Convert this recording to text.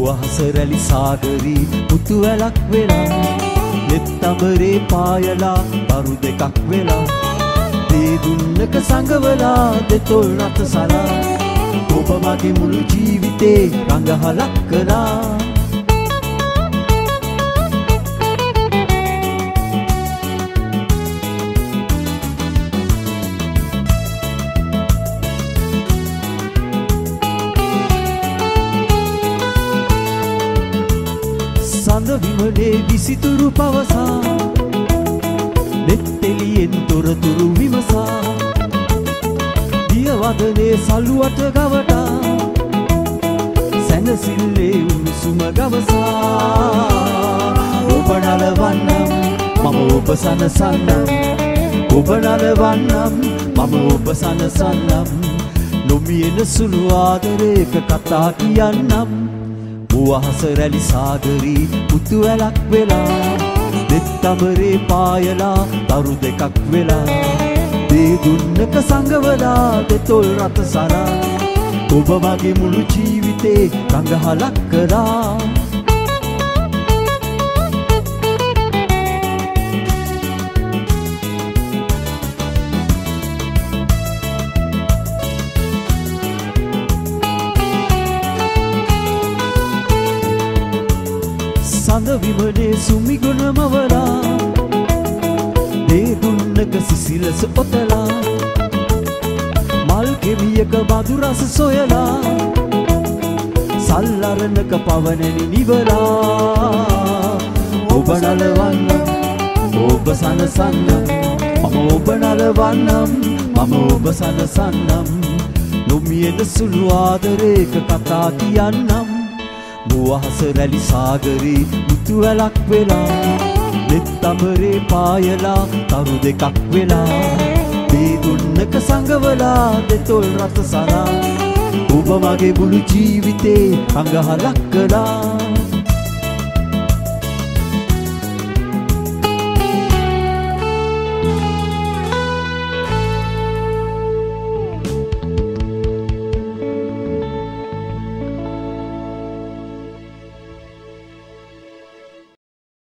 මුවහසරැලි සාගරී පුතු වැලක් වෙලා නෙත්තඹරේ පායලා තරු දෙකක් වෙලා දේ දුන්නක සංගවලා දෙතොල් රත සලා ඔබ මගේ මුළු ජීවිතේ රඟහලක් කළා සඳ විමලේ විසිතුරු පවසා නෙත්තෙලියෙන් තොරතුරු විමසා දියවදනේ සලුවට ගවටා සැනසිල්ලේ උණුසුම ගවසා ඔබ නලවන්නම් මම ඔබ සනසන්නම් ඔබ නලවන්නම් මම ඔබ සනසන්නම් නොමියෙන සුළු ආදරයක කතා කියන්නම් මුවහසරැලි සාගරී පුතු වැලක් වෙලා නෙත්තඹරේ පායලා තරු දෙකක් වෙලා දේ දුන්නක සංගවලා දෙතොල් රත සලා ඔබ මගේ මුළු ජීවිතේ රඟහලක් කළා සඳ විමනේ සුමිගුණමවලා දේ දුන්නක සිසිලස ඔතලා මල් කෙවියක මధు රස සොයලා සල්ලරණක පවනැනි නිවලා ඔබ නලවන්නම් ඔබ සනසන්නම් මම ඔබ නලවන්නම් මම ඔබ සනසන්නම් නොමියෙන සුළු ආදරයක කතා කියන්නම් මුවහසරැලි සාගරී පුතු වැලක් වෙලා නෙත්තඹරේ පායලා තරු දෙකක් වෙලා දේ දුන්නක සංගවලා දෙතොල් රත සලා ඔබ මගේ මුළු ජීවිතේ රඟහලක් කළා